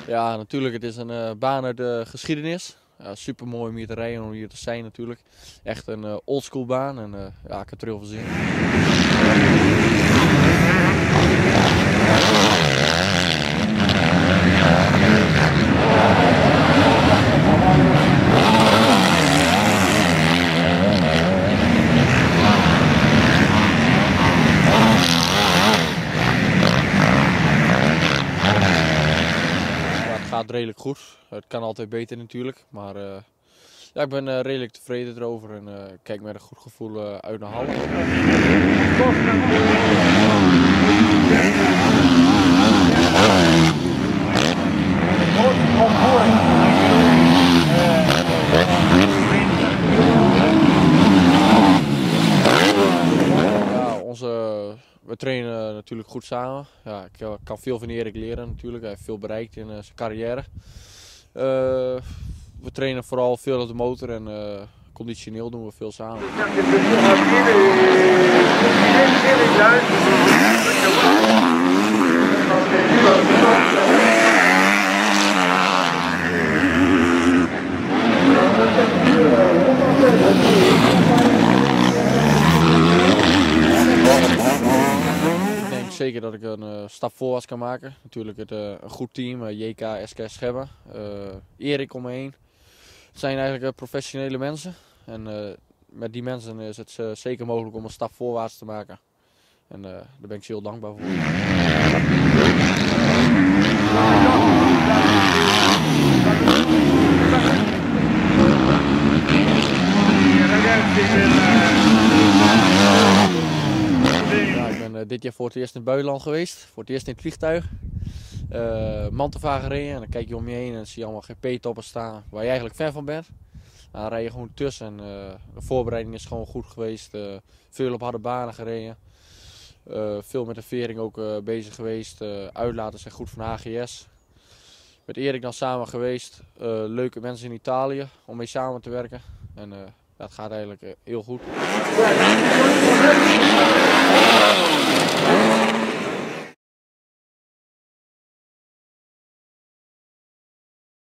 Ja, natuurlijk, het is een baan uit de geschiedenis. Ja, super mooi om hier te rijden en om hier te zijn natuurlijk. Echt een oldschool baan en ja, ik heb er heel veel zin in. Het gaat redelijk goed. Het kan altijd beter natuurlijk, maar ja, ik ben redelijk tevreden erover en kijk met een goed gevoel uit naar Halle. Ja, we trainen natuurlijk goed samen. Ja, ik kan veel van Erik leren natuurlijk. Hij heeft veel bereikt in zijn carrière. We trainen vooral veel op de motor en conditioneel doen we veel samen. Ik denk zeker dat ik een stap voorwaarts kan maken. Natuurlijk een goed team, JK, SK Schebben, Erik om me heen. Het zijn eigenlijk professionele mensen en met die mensen is het zeker mogelijk om een stap voorwaarts te maken. En daar ben ik ze heel dankbaar voor. Ja, ik ben dit jaar voor het eerst in het buitenland geweest, voor het eerst in het vliegtuig. Mantova gereden en dan kijk je om je heen en dan zie je allemaal GP-toppen staan waar je eigenlijk fan van bent. Dan rij je gewoon tussen en de voorbereiding is gewoon goed geweest. Veel op harde banen gereden. Veel met de vering ook bezig geweest. Uitlaters zijn goed van HGS. Met Erik dan samen geweest. Leuke mensen in Italië om mee samen te werken. En dat gaat eigenlijk heel goed.